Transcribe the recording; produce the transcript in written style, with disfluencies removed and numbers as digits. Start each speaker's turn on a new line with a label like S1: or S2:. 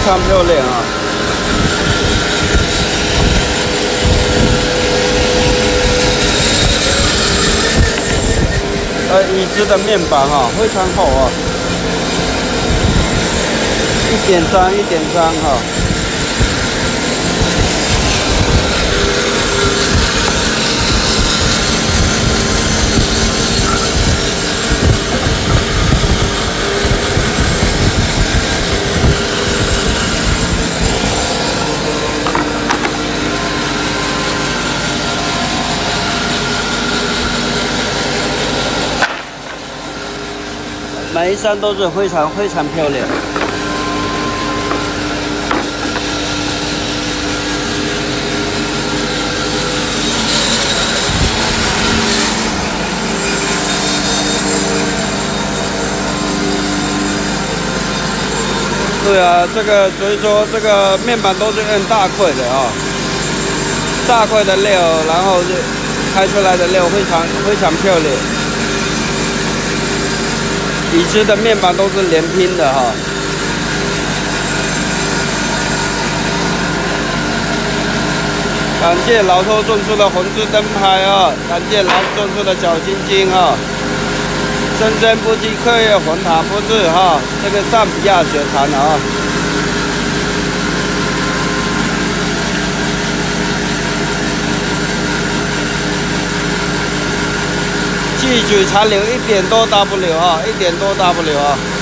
S1: 常漂亮啊。椅子的面板哈，非常厚啊，一点脏哈。 每一扇都是非常漂亮。对啊，所以说这个面板都是用大块的啊，大块的料，然后是开出来的料非常漂亮。 椅子的面板都是连拼的哈。感谢老头种出的红字灯牌啊！感谢老头种出的小晶晶哈。生生不息，课业红塔不治哈。这个上比亚雪蚕啊。聚酯残留1.多 W 哈，1.多 W啊。